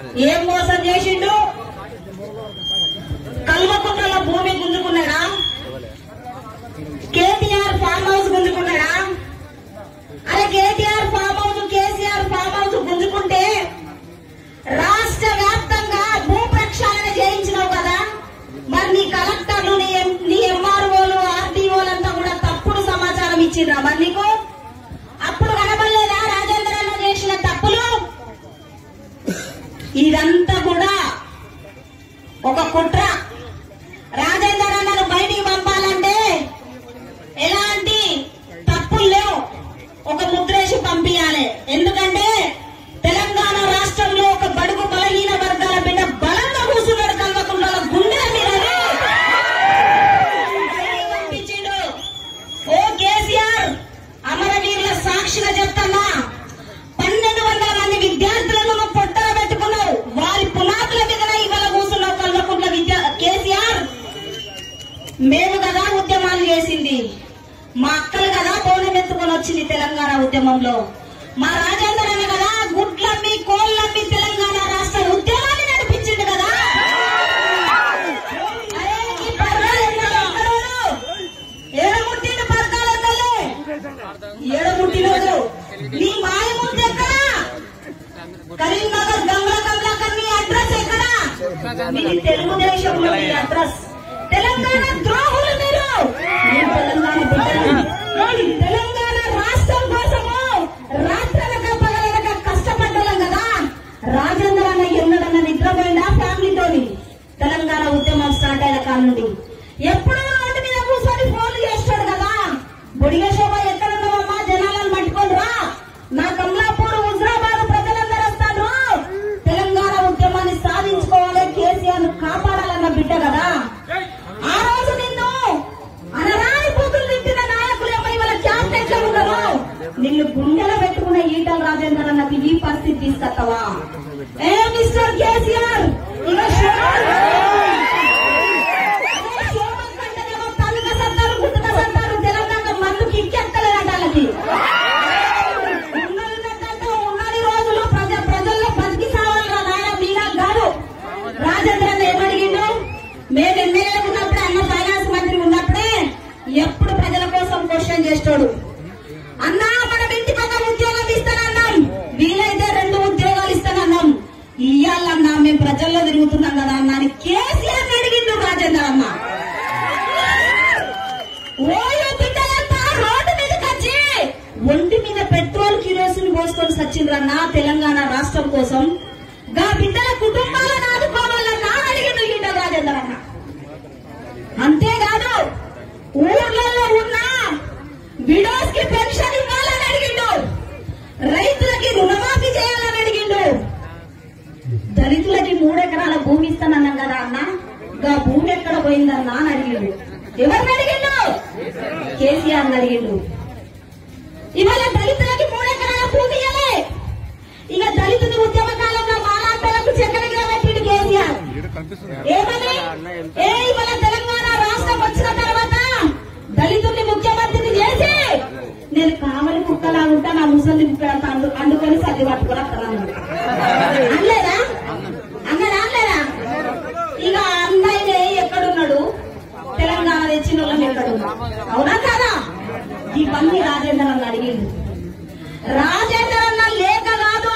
ఏం మోసం చేసిండు? కల్వకుంట్లలో భూమి గుంజుకున్నాడా? కేటీఆర్ ఫామ్ హౌస్ గుంజుకున్నాడా? అరే KTR farm house, KCR farm house గుంజుకుంటే రాష్ట్ర వ్యాప్తంగా భూ ప్రక్షాళన చేయించినావు కదా, మరి నీ కలెక్టర్లు, నీ ఎంఆర్ఓలు, ఆర్డీఓలంతా కూడా తప్పుడు సమాచారం ఇచ్చిండ్రా? మరి నీకు అప్పుడు కనబడలేదా రాజేంద్ర అన్న చేసిన తప్పులు? ఇదంతా కూడా ఒక కుట్ర. రాజేంద్ర అన్నను బయటికి పంపాలంటే ఎలాంటి తప్పులు లేవు, ఒక ముద్రేసి పంపించాలి. ఎందుకంటే తెలంగాణ రాష్ట్రంలో ఒక బడుగు బలహీన వర్గాల బిడ్డ బలంగా కూర్చున్నాడు కల్వకుంట్ల గుండెల మీద పంపించిండు. ఓ కేసీఆర్, అమరవీరుల సాక్షిగా చెప్తున్నా, 1200 మంది విద్యార్థులను పొట్టన పెట్టుకున్నావు. వారి పునాదుల మీదనే ఇవాళ కూర్చున్నావు కల్వకుంట్ల కేసీఆర్. మేము కదా ఉద్యమాలు చేసింది, మా అక్కలు కదా బోనం ఎత్తుకొని వచ్చింది తెలంగాణ ఉద్యమంలో. మా రాజేంద్ర అన్న కదా గుడ్లమ్మి కోళ్ళమ్మి తెలంగాణ రాష్ట్ర ఉద్యమాన్ని నడిపించింది కదా. అరే ఈ పర్గాలు ఏడముట్టిన పర్గాలు ఏడముట్టినోడు నీ మాయమూర్తి ఎక్కడా? కరీంనగర్ గంగా కన్నీ అడ్రస్ ఎక్కడా? మీది తెలుగుదేశంలో మీ అడ్రస్. తెలంగాణ ద్రోహులు మీరు. తెలంగాణ బిడ్డలు. తెలంగాణ రాష్ట్రం కోసము రాత్రనక పగలనక కష్టపడ్డాం కదా. రాజేంద్ర అన్న ఎన్నడన్న నిద్రపోయిందా ఫ్యామిలీతోని? తెలంగాణ ఉద్యమం స్టార్ట్ అయిన కాలం నుండి ఎప్పుడో రోడ్డు మీద కూర్చొని ఫోన్లు చేస్తాడు కదా. బొడిగ శోభ ఎక్కడున్నావమ్మా, జనాలను పట్టుకొని రా, నా కమలాపూర్ హుజరాబాద్ ప్రజలందరూ వస్తాను, తెలంగాణ ఉద్యమాన్ని సాధించుకోవాలి, కేసీఆర్ ను కాపాడాలన్న బిడ్డ కదా. ఆ రోజు నిన్ను అనరాని బూతులు తిట్టిన నాయకులు ఇవాళ క్యాబినెట్ లో ఉన్నారు. నిన్ను గుండెలో పెట్టుకున్న ఈటల రాజేందర్ అన్నది ఈ పరిస్థితి తీసుకొస్తావా? ఏ మిస్టర్ కేసీఆర్, ఇలా తలుక సత్తారు, గుట్టుక సత్తారు, తెలంగాణ మన్ను కిక్కెక్కలేదంట వాళ్ళకి. ఉన్నది రోజులు ప్రజల్లో బతికి సావాలరా నాయన, మీరా కాదు. రాజేంద్ర అన్న ఏమడిగిండు? మేము ఎమ్మెల్యే ఉన్నప్పుడే, అన్న ఫైనాన్స్ మంత్రి ఉన్నప్పుడే ఎప్పుడు ప్రజల కోసం క్వశ్చన్ చేస్తాడు. అన్నా మనం ఇంటి పక్క ఉద్యోగం ఇస్తానన్నాం, వీలైతే 2 ఉద్యోగాలు ఇస్తానన్నాం, ఇయ్యాలన్నా మేము ప్రజల్లో తిరుగుతున్నాం కదా అన్నా అని కేసీఆర్ అడిగిండు రాజేంద్ర అన్న. ఓయో బిడ్డలంతా రోడ్డు మీదకి వచ్చి ఒంటి మీద పెట్రోల్ కిరోసిన్ పోసుకొని సచ్చిండ్రన్నా తెలంగాణ రాష్ట్రం కోసం. గా బిడ్డల కుటుంబాలను ఆదుకోవాలన్నా అడిగిండు ఈటల రాజేంద్ర అన్న. అంతేకాదు ఊర్లలో ఉన్న విడోస్ కి పెన్షన్ ఇవ్వాలని అడిగిండు, రైతులకి రుణమాఫీ చేయాలని అడిగిండు, దళితులకి 3 ఎకరాల భూమి ఇస్తానన్నాం కదా అన్న, గా భూమి ఎక్కడ పోయిందన్నా అని అడిగిండు. ఎవరిని అడిగిండు? కేసీఆర్ అడిగిండు. ఇవాళ దళితులకి 3 ఎకరాల భూమి ఇవ్వలే. ఇక దళితుని ఉద్యమ కాలంలో మాలాంటలకు చక్కెర పెట్టిండు కేసీఆర్. ఏమని? ఇవాళ తెలంగాణ రాష్ట్రం వచ్చిన తర్వాత దళితుల్ని ముఖ్యమంత్రిని చేసి నేను కావలి కుక్కలా ఉంటా, నా ముసలి కుక్కడంతా అండుకొని సర్ది పట్టుకుని అన్నాడు. అనలేదా? అన్నాడా? అనలేదా? ఇక అన్నయ్య ఎక్కడున్నాడు? తెలంగాణ తెచ్చిన వాళ్ళని ఎక్కడున్నాడు? అవునా కదా? ఇవన్నీ రాజేంద్ర అన్న అడిగిండు. రాజేంద్ర అన్న లేక కాదు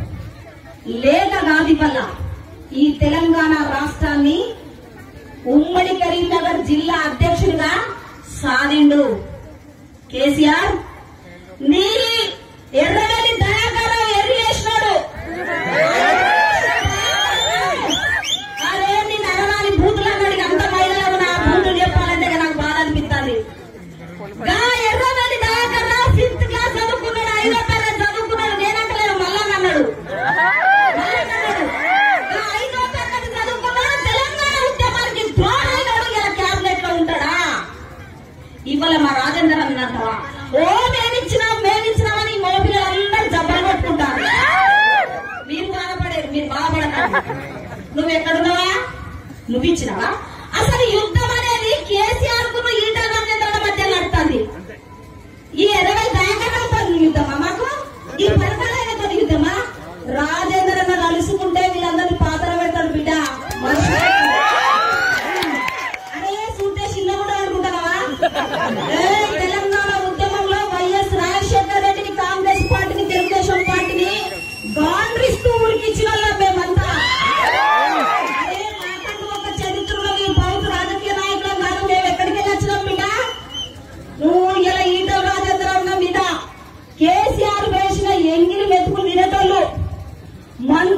ఇవల్ల ఈ తెలంగాణ రాష్ట్రాన్ని ఉమ్మడి కరీంనగర్ జిల్లా అధ్యక్షుడిగా సాధిండు కేసీఆర్. నీ ఎర్రగల్లి దయాకర్ ఎర్రి చేసినాడు. అదే నేను అరవాని బూతులు అన్నాడు. అంత మహిళలకు నా బూతులు చెప్పాలంటే నాకు బాధ అనిపిస్తుంది. ఎర్రగల్లి దయాకర్ 5th క్లాస్ చదువుకున్నాడు, 5వ తరగతి చదువుకున్నాడు. నేనంటలేదు, మళ్ళా అన్నాడు. 5వ తరగతి చదువుకున్నాడు, తెలంగాణ ఉద్యమానికి ద్రోహైనాడు. ఇలా క్యాబినెట్ లో ఉంటాడా? ఇవాళ మా రాజేంద్ర అన్నట్టవా ఓ మేమిచ్చినామని మోపిల్లలందరూ జబ్బలు కొట్టుకుంటారు. మీరు బాధపడేరు, మీరు బాధపడతారు. నువ్వు ఎక్కడున్నావా? నువ్వు ఇచ్చినావా? అసలు యుద్ధం అనేది కేసీఆర్ కు ఈటల రాజేంద్ర మధ్య నడుతుంది. ఈ 20 దయాకర్ణ యుద్ధమా? మాకు ఈ పరిపాలన యుద్ధమా? రాజేంద్ర కలుసుకుంటే వీళ్ళందరూ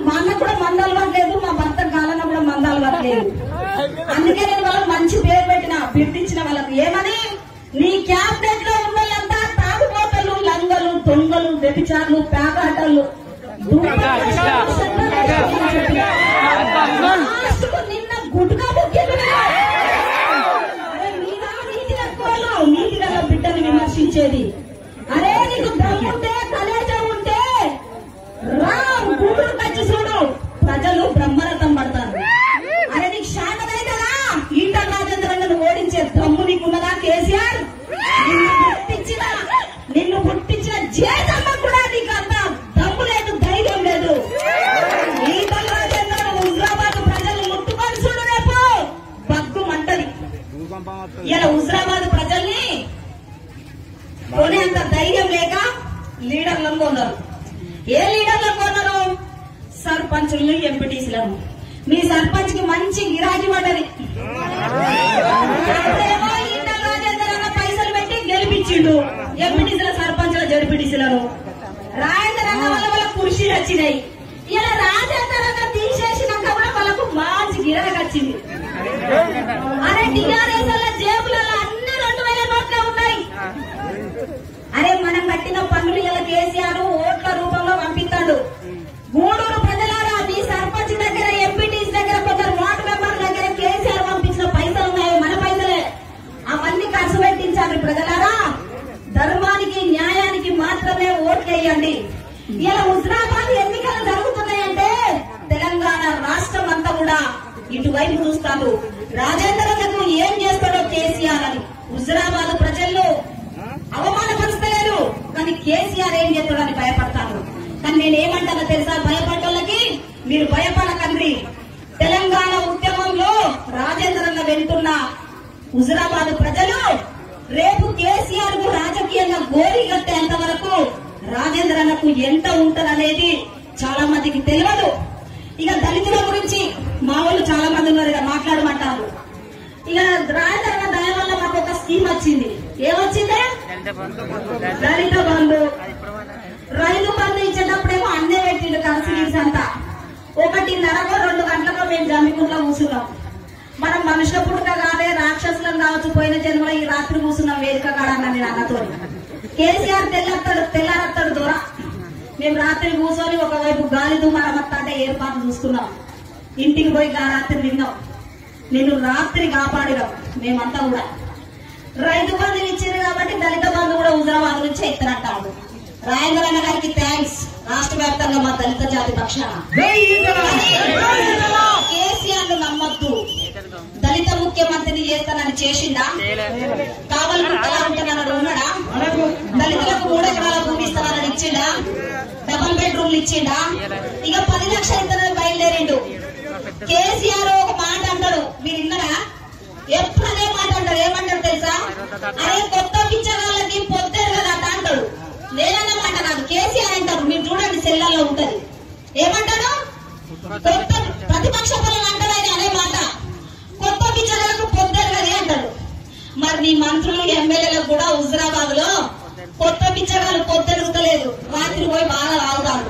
మా అన్న కూడా మంద అలవాట్లేదు, మా భర్త గాలన్న కూడా మంద అలవాట్లేదు. అందుకే నేను వాళ్ళకి మంచి పేరు పెట్టిన, బిడ్డించిన వాళ్ళకి ఏమని, నీ క్యాబినెట్ లో ఉన్న వాళ్ళంతా తాగుబోతలు, లంగలు, దొంగలు, వ్యభిచారులు, పేకాటలు, నిన్న గుడ్గా బుక్కిలు. అరే మీరా నీతి తక్కువలు, నీతి గల బిడ్డని విమర్శించేది. అరే నీకు దమ్ముంటే కలేజ ఉంటే రా గూడూరు కచ్చి చూడు, ప్రజలు బ్రహ్మరథం పడతారు. అరే నీకు శాఖదైతేనా ఈటల రాజేంద్రను ఓడించే దమ్ము నీకున్నదా కేసీఆర్? నిన్ను పుట్టించిన జేజమ్మ కూడా నీకు అంత దమ్ము లేదు, ధైర్యం లేదు. ఈటల రాజేంద్ర హుజరాబాద్ ప్రజలు ముట్టుకొని చూడు, రేపు బగ్గు మంటది. ఇలా హుజరాబాద్ ప్రజల్ని కొనేంత ధైర్యం లేక లీడర్లను కొన్నారు. ఏ లీడర్లను కొన్నారు? సర్పంచులను, ఎంపీటీసీలను. మీ సర్పంచ్ కి మంచి గిరాకీ పడ్డది. ఈటల రాజేందర్ అన్న పైసలు పెట్టి గెలిపించిండు ఎంపీటీసీల, సర్పంచ్ల, జడ్పీటీసీలను. రాజేందర్ అన్న వల్ల వాళ్ళ కుర్చీలు వచ్చినాయి. ఇలా రాజేందర్ అన్న తీసేసినాక కూడా వాళ్ళకు మంచి గిరాకీ వచ్చింది. అరే టీఆర్ఎస్ వల్ల జేబులలో అన్ని 2000 నోట్లే ఉన్నాయి. అరే మనం కట్టిన పన్నులు ఇలా కేసీఆర్ ఓట్ల రూపంలో పంపిస్తాడు. గూడూరు ప్రజలారా, మీ సర్పంచ్ దగ్గర, ఎంపీటీసీ దగ్గర, కొందరు వార్డు మెంబర్ల దగ్గర కేసీఆర్ పంపించిన పైసలు ఉన్నాయి, మన పైసలే. అవన్నీ ఖర్చు పెట్టించాలి. ప్రజలారా, ధర్మానికి, న్యాయానికి మాత్రమే ఓట్లేయండి. ఇలా హుజరాబాద్ ఎన్నికలు జరుగుతున్నాయంటే తెలంగాణ రాష్ట్రం అంతా కూడా ఇటువైపు చూస్తాడు. రాజేంద్రలకు ఏం చేస్తాడో కేసీఆర్ అని హుజరాబాద్ ప్రజల్లో అవమానపరుస్తలేరు, కానీ కేసీఆర్ ఏం చేస్తాడని భయపడతాను. కానీ నేనేమంటానో తెలుసా? భయపడ్డోళ్ళకి మీరు భయపడకండి. తెలంగాణ ఉద్యమంలో రాజేంద్రన్న వెళ్తున్న హుజరాబాద్ ప్రజలు రేపు కేసీఆర్ కు రాజకీయంగా గోరి కట్టేంత వరకు రాజేంద్రన్నకు ఎంత ఉంటదనేది చాలా మందికి తెలియదు. ఇక దళితుల గురించి మా వాళ్ళు చాలా మంది ఉన్నారు, ఇక మాట్లాడమంటారు. ఇక రాజేంద్రన్న దయ వల్ల మాకు ఒక స్కీమ్ వచ్చింది. ఏమొచ్చిందే? దళిత బంధు. రైతు బంధు ఇచ్చేటప్పుడేమో అన్నే పెట్టిండు కన్సిడీస్ అంతా. 1:30-2 గంటలకు మేము జమ్మికుంట్లో కూర్చున్నాం. మనం మనుషుల పుట్టుక కాదే, రాక్షసులం కావచ్చు. పోయిన జన్మలో ఈ రాత్రి కూర్చున్నాం వేదిక కాడన్నా నేను అన్నతో. కేసీఆర్ తెల్లారత్తాడు దూర. మేము రాత్రి కూర్చొని ఒకవైపు గాలి దుమారమత్త అంటే ఏర్పాటు చూసుకున్నాం. ఇంటికి పోయి రాత్రి విన్నాం. నిన్ను రాత్రి కాపాడినాం మేమంతా కూడా. రైతు బంధు ఇచ్చింది కాబట్టి దళిత బంధు కూడా హుజరాబాద్ నుంచి ఇస్తారంటాడు. రాజేంద్రన్న గారికి థ్యాంక్స్. రాష్ట్ర వ్యాప్తంగా మా దళిత జాతి పక్షాన. కేసీఆర్ నమ్మొద్దు. దళిత ముఖ్యమంత్రిని చేస్తానని చేసిండా? కావాలనుకుంటా ఉంటున్నాడు ఉన్నాడా? దళితులకు 3 ఎకరాల భూమి ఇస్తానని ఇచ్చిండా? డబుల్ బెడ్రూమ్లు ఇచ్చిండా? ఇక 10 లక్షలు ఇస్తానని బయలుదేరిండు. కేసీఆర్ ఒక మాట అంటాడు, మీరు విన్నారా? ఎప్పుడు అదే మాట అంటాడు. ఏమంటాడు తెలుసా? అరే కొత్త పిచ్చగాళ్ళకి పొద్దురు కదా అంటాడు. నేనన్న మాట కాదు, కేసీఆర్ అంటారు. మీరు చూడండి, సెల్లాల్లో ఉంటది. ఏమంటాడు? కొత్త ప్రతిపక్ష పనులు అంటాడు ఆయన అనే మాట. కొత్త పిచ్చగాళ్ళకు పొద్దురు కదా అంటాడు. మరి నీ మంత్రులు, ఎమ్మెల్యేలకు కూడా హుజరాబాద్ లో కొత్త పిచ్చగాళ్ళు పొద్దురుతలేదు, రాత్రి పోయి బాగా ఆగుతారు.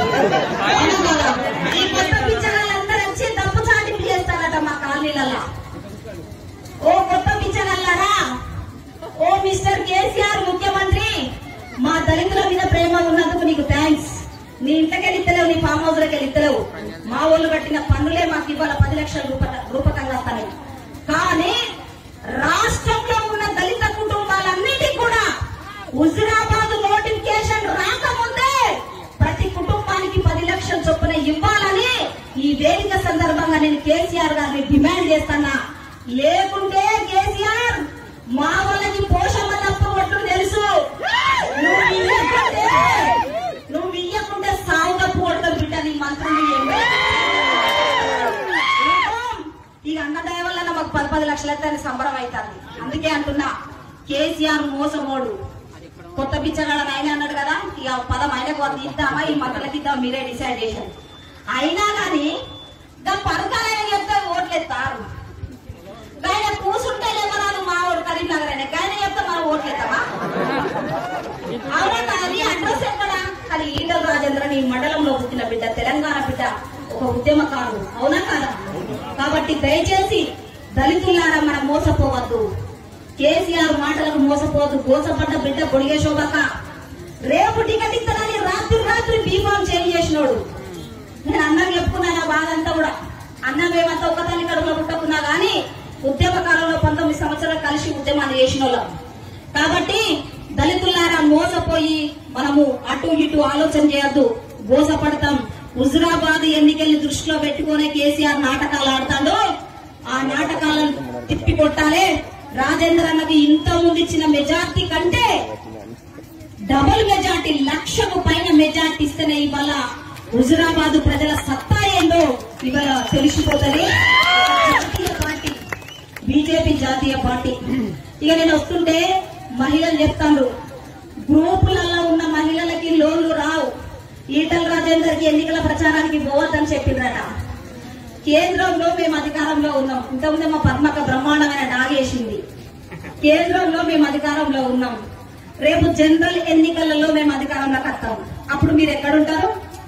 ఈ కొత్త పిచ్చగాళ్ళందరూ వచ్చి తప్పు చాటింపు చేస్తారట మా కాలనీలలో. ఓ కొత్త పిచ్చగల్లారా, ఓ మిస్టర్ కేసీఆర్ ముఖ్యమంత్రి, మా దళితుల మీద ప్రేమ ఉన్నందుకు నీకు థ్యాంక్స్. నీ ఇంటికెళ్ళి ఇస్తలేవు, నీ ఫామ్ హౌస్ లకి ఇస్తలేవు. మా వాళ్ళు కట్టిన పన్నులే మాకు ఇవాళ 10 లక్షల రూపకంగా వస్తాయి. కానీ రాష్ట్రంలో ఉన్న దళిత కుటుంబాలన్నిటికీ కూడా హుజరాబాద్ నోటిఫికేషన్ రాకముందే ప్రతి కుటుంబానికి 10 లక్షల చొప్పున ఇవ్వాలని ఈ వేదిక సందర్భంగా నేను కేసీఆర్ గారిని డిమాండ్ చేస్తున్నా. లేకుంటే కేసీఆర్ మా వాళ్ళకి పోషమ్మ తప్ప ఒట్లు తెలుసు. నువ్వు ఇయ్యకుంటే సాగు తప్పు కొడతావు బిడ్డ. నీ మంత్రులు ఇక అన్నదయ వల్ల మాకు 10 లక్షలు అయితే సంబరం అవుతుంది. అందుకే అంటున్నా, కేసీఆర్ మోసమోడు. కొత్త పిచ్చగాడని ఆయన అన్నాడు కదా, ఇక పదం ఆయనకు ఇద్దామా ఈ మంత్రులకి ఇద్దామా మీరే డిసైడ్ చేశారు. అయినా కానీ దాని పథకాలైనా చెప్తే ఓట్లేస్తారు. ఆయన కూర్చుంటే లేవరాదు మా ఓడు కరీంనగర్ అయినా ఆయన చెప్తే మనం ఓట్లేస్తామా? అవునా? అది అడ్రస్ ఎక్కడ? కానీ ఈటల రాజేంద్ర నీ మండలంలో పుట్టిన బిడ్డ, తెలంగాణ బిడ్డ. ఒక ఉద్యమకారుడు, అవునా కాదా? కాబట్టి దయచేసి దళితులారా మనం మోసపోవద్దు, కేసీఆర్ మాటలకు మోసపోవద్దు. గోసపడ్డ బిడ్డ పొడిగే శోభక రేపు టికెట్ ఇస్తానని రాత్రి బీఫామ్ చేంజ్ చేసినోడు. నేను అన్నం చెప్పుకున్నాను ఆ బాధ అంతా కూడా. అన్న మేమంతా ఒక తల్లి కడుపులో పుట్టకున్నా గానీ ఉద్యమ కాలంలో 19 సంవత్సరాలు కలిసి ఉద్యమాన్ని చేసిన వాళ్ళం. కాబట్టి దళితులారా మోసపోయి మనము అటు ఇటు ఆలోచన చేయొద్దు, గోసపడతాం. హుజురాబాద్ ఎన్నికల్ని దృష్టిలో పెట్టుకునే కేసీఆర్ నాటకాలు ఆడతాడు. ఆ నాటకాలను తిప్పి కొట్టాలి. రాజేందర్ అన్నకి ఇంత ముందు ఇచ్చిన మెజార్టీ కంటే డబుల్ మెజార్టీ, 1,00,000కు పైన మెజార్టీ ఇస్తేనే ఇవాళ హుజురాబాద్ ప్రజల సత్తా ఏందో ఇవాళ తెలిసిపోతుంది. జాతీయ పార్టీ బీజేపీ జాతీయ పార్టీ. ఇక నేను వస్తుంటే మహిళలు చెప్తాను, గ్రూపులలో ఉన్న మహిళలకి లోన్లు రావు. ఈటల రాజేందర్ కి ఎన్నికల ప్రచారానికి పోవద్దని చెప్పిండ్రట. కేంద్రంలో మేము అధికారంలో ఉన్నాం. ఇంతకుముందే మా పద్మక బ్రహ్మాండమైన డాగేసింది. కేంద్రంలో మేము అధికారంలో ఉన్నాం. రేపు జనరల్ ఎన్నికలలో మేము అధికారంలోకి వస్తాం. అప్పుడు మీరు ఎక్కడుంటారు?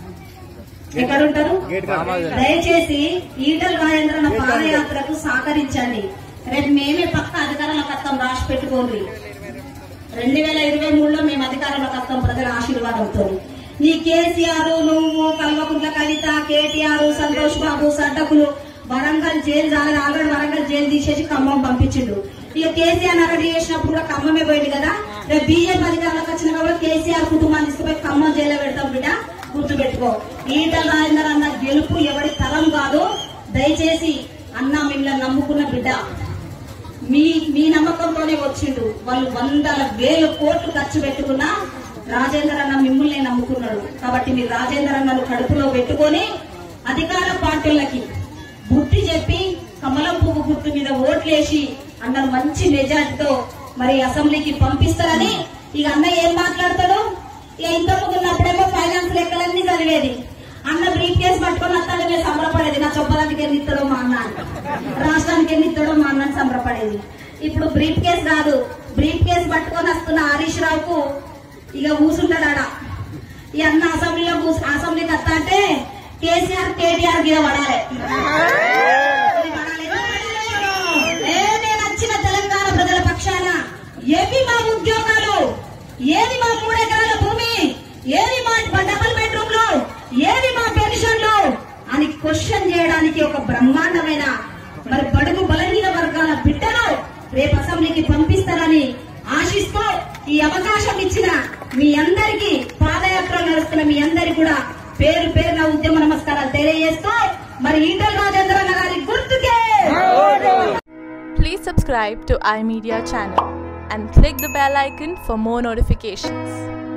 దయచేసి ఈటల రాజేంద్ర పాదయాత్రకు సహకరించండి. రేపు మేమే పక్క అధికారంలోకి వస్తాం, రాసి పెట్టుకోండి. 2023లో మేము అధికారంలోకి వస్తాం ప్రజల ఆశీర్వాదంతో. నీ కేసీఆర్, నువ్వు, కల్వకుంట్ల కవిత, కేటీఆర్, సంతోష్ బాబు సడ్డకులు వరంగల్ జైలు జాగా ఆల్రెడీ వరంగల్ జైలు తీసేసి ఖమ్మం పంపించిండు. ఇక కేసీఆర్ అరెస్ట్ చేసినప్పుడు కూడా ఖమ్మమే పోయింది కదా. రేపు బీజేపీ అధికారంలోకి వచ్చినా కూడా కేసీఆర్ కుటుంబాన్ని తీసుకుపోయి ఖమ్మం జైల్లో పెడతాం బిడ్డ, గుర్తుపెట్టుకో. ఈటల రాజేందర్ అన్న గెలుపు ఎవరి తరం కాదు. దయచేసి అన్న మిమ్మల్ని నమ్ముకున్న బిడ్డ, మీ నమ్మకంతోనే వచ్చిండు. వాళ్ళు 100,000 కోట్లు ఖర్చు పెట్టుకున్నా రాజేందర్ అన్న మిమ్మల్ని నమ్ముకున్నాడు. కాబట్టి మీరు రాజేందర్ అన్నను కడుపులో పెట్టుకొని అధికార పార్టీలకి బుద్ధి చెప్పి కమలం పువ్వు గుర్తు మీద ఓట్లేసి అన్న మంచి మెజార్టీతో మరి అసెంబ్లీకి పంపిస్తారని. ఇక అన్న ఏం మాట్లాడతాడు? ఇక ఇంతకుముందు ఉన్నప్పుడేమో ఫైనాన్స్ లెక్కలన్నీ చదివేది. అన్న బ్రీఫ్ కేసు పట్టుకొని వస్తాడు, మేము సంబరపడేది. నా చొప్పదానికి ఎన్ని ఇస్తాడో మా అన్న, రాష్ట్రానికి ఎన్ని ఇస్తాడో మా అన్నని సంబరపడేది. ఇప్పుడు బ్రీఫ్ కేసు కాదు, బ్రీఫ్ కేసు పట్టుకొని వస్తున్న హరీష్ రావుకు ఇక కూసుంటాడా? ఈ అన్న అసెంబ్లీకి వస్తా అంటే కేసీఆర్ కేటీఆర్ మీద పడాలి. నేను వచ్చిన తెలంగాణ ప్రజల పక్షాన ఏవి మా ఉద్యోగాలు, ఏది మా 3 ఎకరాల భూమి, ఏది మా డబుల్ బెడ్రూమ్లు, ఏది మా పెన్షన్లు అని క్వశ్చన్ చేయడానికి ఒక బ్రహ్మాండమైన మరి బడుగు బలహీన వర్గాల బిడ్డను రేపు అసెంబ్లీకి పంపిస్తారని ఆశిస్తూ ఈ అవకాశం ఇచ్చిన మీ అందరికీ, పాదయాత్ర నడుస్తున్న మీ అందరికీ కూడా పేరు పేరున ఉద్యమ నమస్కారాలు తెలియజేస్తూ మరి ఈటల రాజేంద్ర అన్న గారి గుర్తుకే. Please subscribe to iMedia channel and click the bell icon for more notifications.